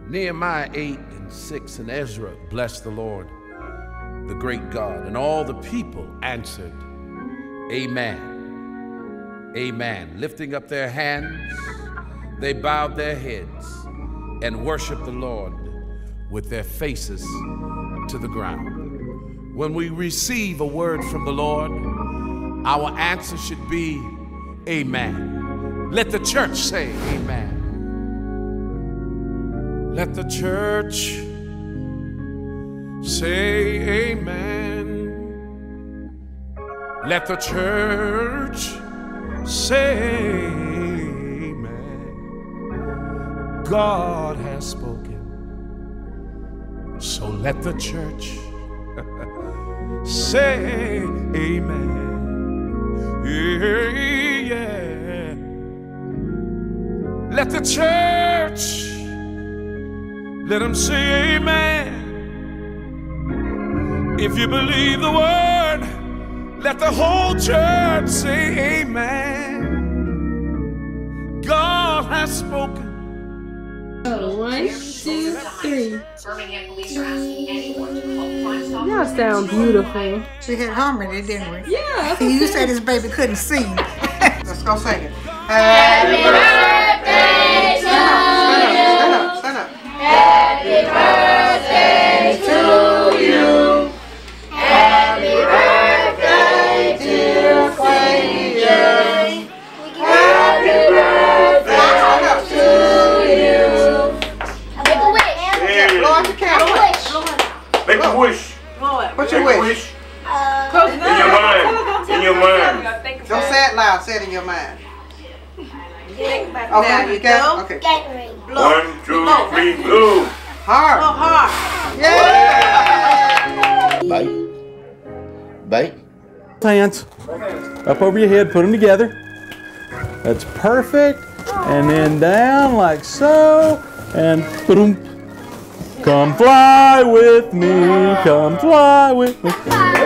Nehemiah 8:6 and Ezra blessed the Lord, the great God, and all the people answered, Amen, Amen. Lifting up their hands, they bowed their heads and worshiped the Lord with their faces to the ground. When we receive a word from the Lord, our answer should be Amen. Let the church say Amen. Let the church say amen. Let the church say amen. God has spoken, so let the church say amen. Yeah. Let the church, let them say amen. If you believe the word, let the whole church say amen. God has spoken. Oh, 1, 2, 3. Y'all sound beautiful. We had harmony, didn't we? Yeah. You said this baby couldn't sing. Let's go sing it. Happy birthday to you. Stand up. Happy birthday to you. Happy birthday, dear Clavius. Happy birthday to you. Make a wish. Blow out the candle. Make a wish. What's your wish? In your mind. In your mind. Don't say it loud. Say it in your mind. Okay, you got it? Okay. 1, 2, 3, blow. Hard. Yeah. Bite. Bite. Hands up over your head, put them together. That's perfect. And then down like so. And boom. Come fly with me. Come fly with me.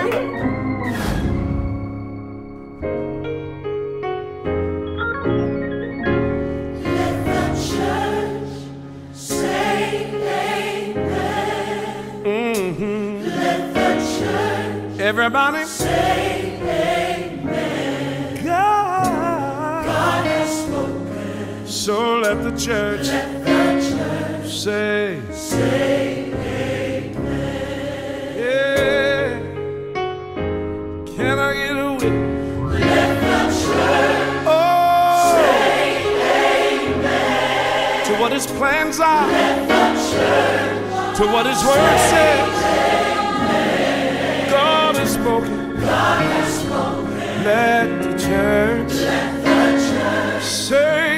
Everybody say amen. God has spoken, so let the church say amen. Yeah. Can I get a witness? Let the church say amen. To what his plans are, let the church, to what his word says. God has spoken. Let the church say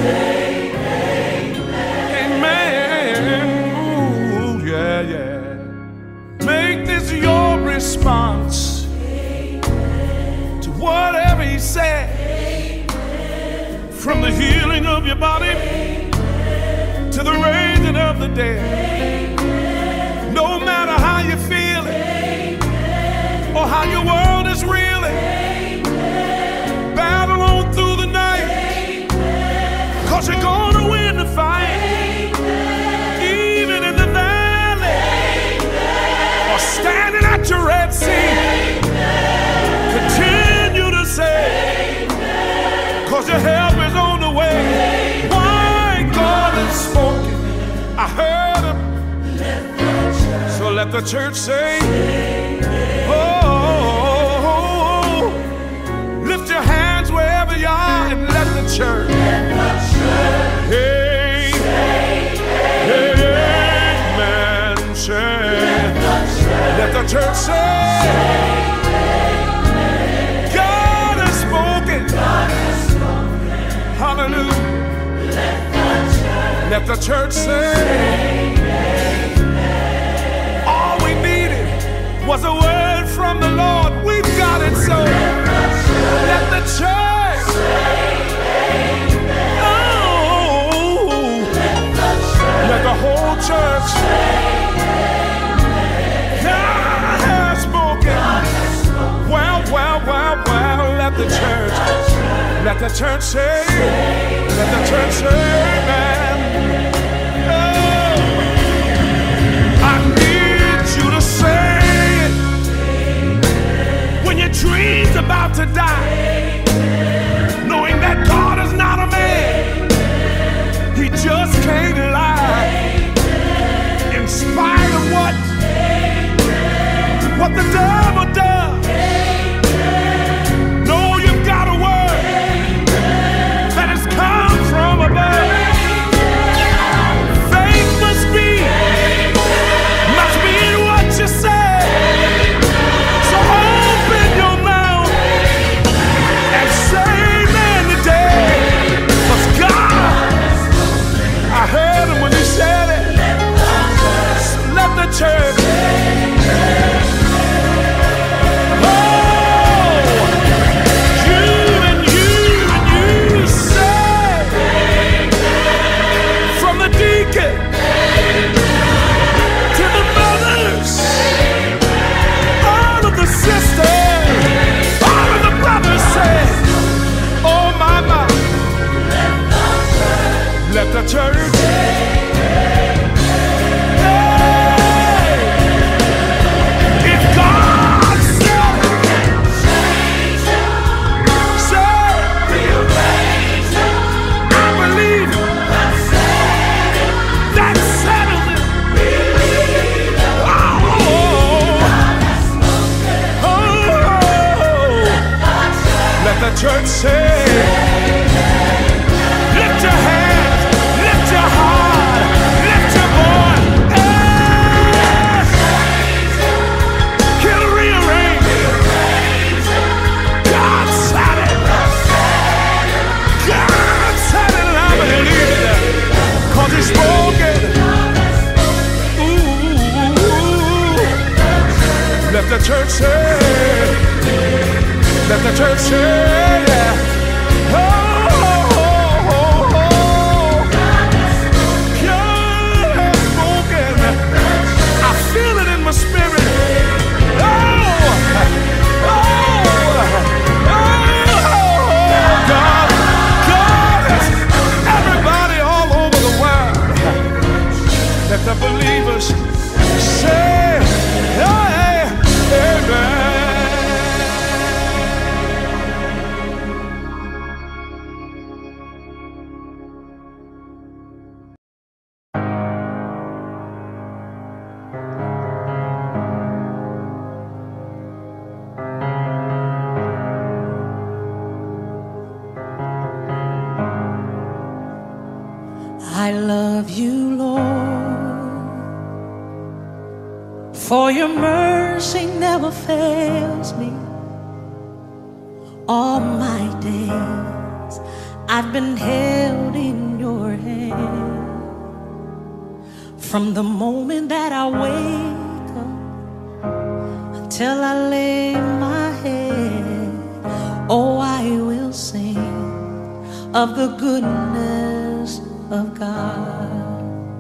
amen. Ooh, yeah. Make this your response to whatever he said. From the healing of your body to the raising of the dead. No matter how you feel it, or how your world is reeling, battle on through the night, cause you're gonna win the fight. Even in the valley, or standing at your Red Sea, continue to say, cause your help is on the way. Why? God has spoken, I heard him. So let the church say, oh, lift your hands wherever you are and let the church, hey, amen, say, let the church say, God has spoken, hallelujah, let the church say, all we needed was a word from the Lord. We've got it, so let the church, oh, let the whole church, God has spoken. Well, let the church say, let the church say, amen. Oh. about to die, knowing that God is not a man. He just can't lie. In spite of what the devil does, know you've got a word that has come from above. Faith must be in what you say. So open your mouth and say amen today. 'Cause God, I heard him when he said it. So let the church. Let the church, if God said, I believe that settles it. Let the church say, lift your hands, lift your heart, lift your voice. He'll rearrange it. God said it. God said it, and I believe it. 'Cause he spoke it. Ooh. Let the church say, let the church say, yeah. Let the believers say, hey, amen. I love you, Lord, for your mercy never fails me. All my days I've been held in your hand. From the moment that I wake up until I lay my head, oh, I will sing of the goodness of God.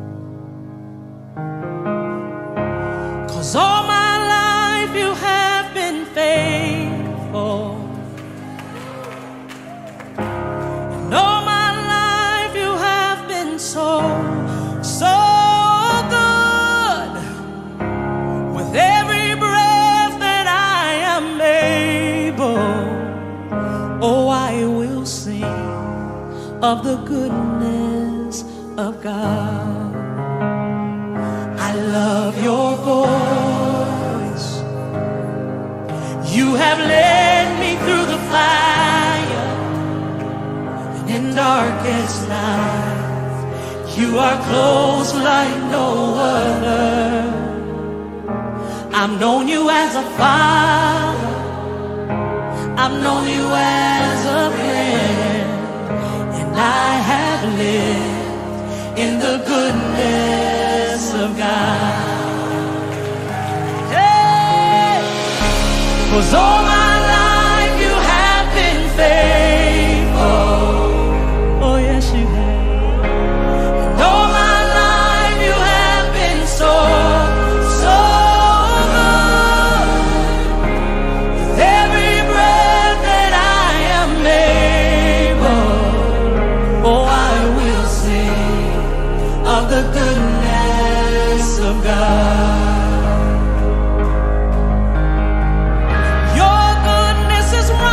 'Cause all my life you have been faithful, and all my life you have been so, so good. With every breath that I am able, oh, I will sing of the goodness of God. I love your voice. You have led me through the fire, and in darkest night you are close like no other. I've known you as a father, I've known you as a friend, and I have lived in the goodness of God. Hey! 'Cause all my life you have been faithful. Oh yes you have. And all my life you have been so, so good. With every breath that I am able, oh, I will sing of the goodness of God. Your goodness is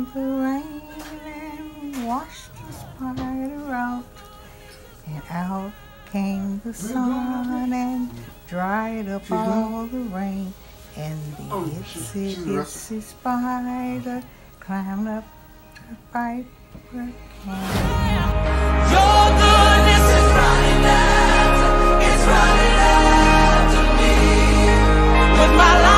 came the rain and washed the spider out, and out came the sun and dried up all the rain, and the itsy spider climbed up the piper can. Your goodness is running after me. With my life